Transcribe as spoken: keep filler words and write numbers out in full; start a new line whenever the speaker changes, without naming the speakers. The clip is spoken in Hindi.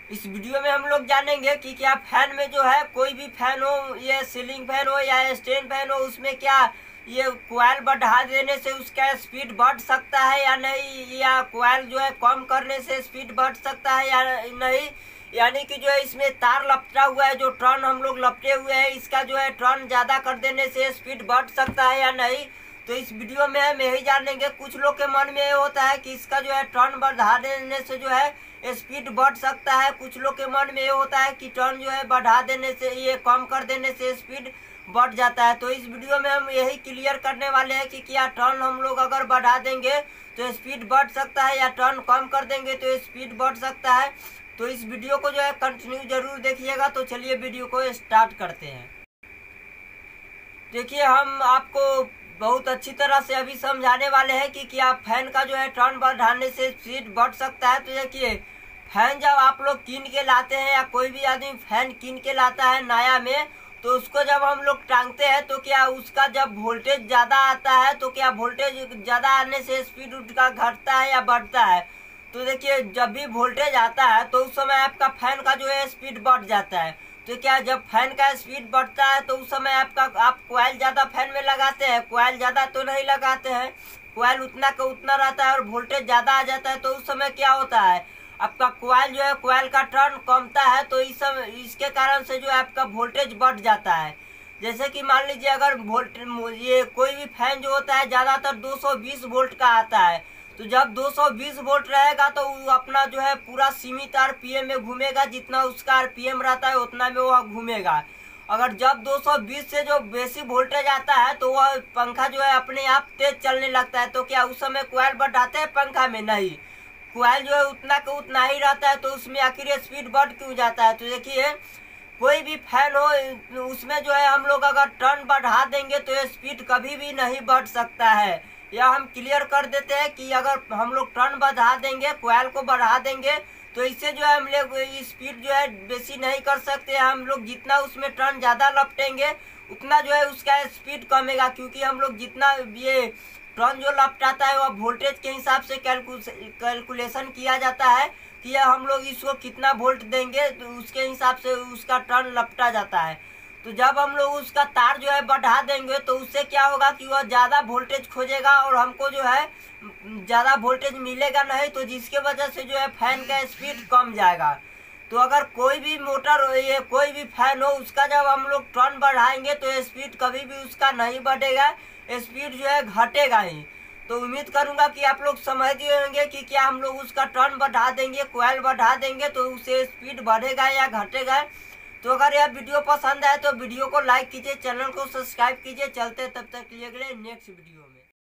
इस वीडियो में हम लोग जानेंगे कि क्या फैन में जो है कोई भी फैन हो, ये सीलिंग फैन हो या स्टैंड फैन हो, उसमें क्या ये कॉइल बढ़ा देने से उसका स्पीड बढ़ सकता है या नहीं, या कॉइल जो है कम करने से स्पीड बढ़ सकता है या नहीं। यानी कि जो है इसमें तार लपटा हुआ है, जो टर्न हम लोग लपटे हुए हैं, इसका जो है टर्न ज़्यादा कर देने से स्पीड बढ़ सकता है या नहीं। तो इस वीडियो में हम यही जानेंगे। कुछ लोग के मन में ये होता है कि इसका जो है टर्न बढ़ा देने से जो है स्पीड बढ़ सकता है, कुछ लोग के मन में ये होता है कि टर्न जो है बढ़ा देने से, ये कम कर देने से स्पीड बढ़ जाता है। तो इस वीडियो में हम यही क्लियर करने वाले हैं कि क्या टर्न हम लोग अगर बढ़ा देंगे तो स्पीड बढ़ सकता है या टर्न कम कर देंगे तो स्पीड बढ़ सकता है। तो इस वीडियो को जो है कंटिन्यू जरूर देखिएगा। तो चलिए वीडियो को स्टार्ट करते हैं। देखिए, हम आपको बहुत अच्छी तरह से अभी समझाने वाले हैं कि क्या फैन का जो है टर्न बढ़ाने से स्पीड बढ़ सकता है। तो देखिए, फैन जब आप लोग कीन के लाते हैं या कोई भी आदमी फैन कीन के लाता है नया में, तो उसको जब हम लोग टांगते हैं तो क्या उसका जब वोल्टेज ज़्यादा आता है तो क्या वोल्टेज ज़्यादा आने से स्पीड उसका घटता है या बढ़ता है। तो देखिए, जब भी वोल्टेज आता है तो उस समय आपका फैन का जो है स्पीड बढ़ जाता है। तो क्या जब फैन का स्पीड बढ़ता है तो उस समय आपका आप कॉइल ज़्यादा फैन में लगाते हैं, कॉइल ज़्यादा तो नहीं लगाते हैं, कॉइल उतना का उतना रहता है और वोल्टेज ज़्यादा आ जाता है। तो उस समय क्या होता है, आपका कॉइल जो है कॉइल का टर्न कमता है। तो इस समय इसके कारण से जो है आपका वोल्टेज बढ़ जाता है। जैसे कि मान लीजिए, अगर वोल्ट ये कोई भी फैन जो होता है ज़्यादातर दो सौ बीस वोल्ट का आता है, तो जब दो सौ बीस वोल्ट रहेगा तो वो अपना जो है पूरा सीमित आरपीएम में घूमेगा, जितना उसका आरपीएम रहता है उतना में वह घूमेगा। अगर जब दो सौ बीस से जो बेसी वोल्टेज आता है तो वह पंखा जो है अपने आप तेज चलने लगता है। तो क्या उस समय कॉइल बढ़ाते हैं पंखा में? नहीं, कॉइल जो है उतना का उतना ही रहता है। तो उसमें आखिर स्पीड बढ़ क्यों जाता है। तो देखिए, कोई भी फैन हो उसमें जो है हम लोग अगर टर्न बढ़ा देंगे तो स्पीड कभी भी नहीं बढ़ सकता है। या हम क्लियर कर देते हैं कि अगर हम लोग टर्न बढ़ा देंगे, कॉइल को बढ़ा देंगे, तो इससे जो है हम लोग स्पीड जो है बेसी नहीं कर सकते। हम लोग जितना उसमें टर्न ज़्यादा लपटेंगे उतना जो है उसका स्पीड कमेगा, क्योंकि हम लोग जितना ये टर्न जो लपटाता है वह वोल्टेज के हिसाब से कैलकुलेशन किया जाता है कि हम लोग इसको कितना वोल्ट देंगे, तो उसके हिसाब से उसका टर्न लपटा जाता है। तो जब हम लोग उसका तार जो है बढ़ा देंगे तो उससे क्या होगा कि वह ज़्यादा वोल्टेज खोजेगा और हमको जो है ज़्यादा वोल्टेज मिलेगा नहीं, तो जिसके वजह से जो है फैन का स्पीड कम जाएगा। तो अगर कोई भी मोटर हो, ये कोई भी फैन हो, उसका जब हम लोग टर्न बढ़ाएंगे तो स्पीड कभी भी उसका नहीं बढ़ेगा, स्पीड जो है घटेगा ही। तो उम्मीद करूंगा कि आप लोग समझ गए होंगे कि क्या हम लोग उसका टर्न बढ़ा देंगे, कॉइल बढ़ा देंगे तो उससे स्पीड बढ़ेगा या घटेगा। तो अगर यह वीडियो पसंद आए तो वीडियो को लाइक कीजिए, चैनल को सब्सक्राइब कीजिए। चलते तब तक के लिए अगले नेक्स्ट वीडियो में।